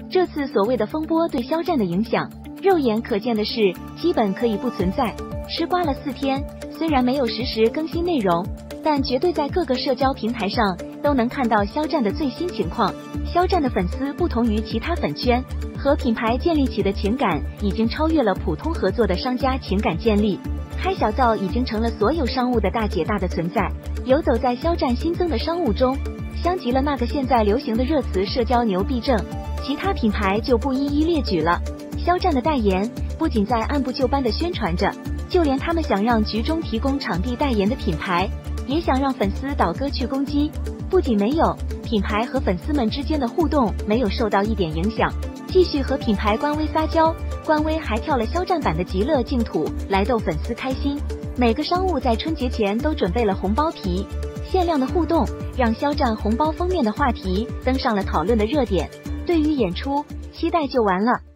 这次所谓的风波对肖战的影响，肉眼可见的是基本可以不存在。吃瓜了4天，虽然没有实时更新内容，但绝对在各个社交平台上都能看到肖战的最新情况。肖战的粉丝不同于其他粉圈，和品牌建立起的情感已经超越了普通合作的商家情感建立。开小灶已经成了所有商务的大姐大的存在，游走在肖战新增的商务中，像极了那个现在流行的热词社交牛逼症。其他品牌就不一一列举了。肖战的代言不仅在按部就班的宣传着，就连他们想让局中提供场地代言的品牌，也想让粉丝倒戈去攻击。不仅没有，品牌和粉丝们之间的互动没有受到一点影响，继续和品牌官微撒娇，官微还跳了肖战版的极乐净土来逗粉丝开心。每个商务在春节前都准备了红包皮，限量的互动让肖战红包封面的话题登上了讨论的热点。对于演出，期待就完了。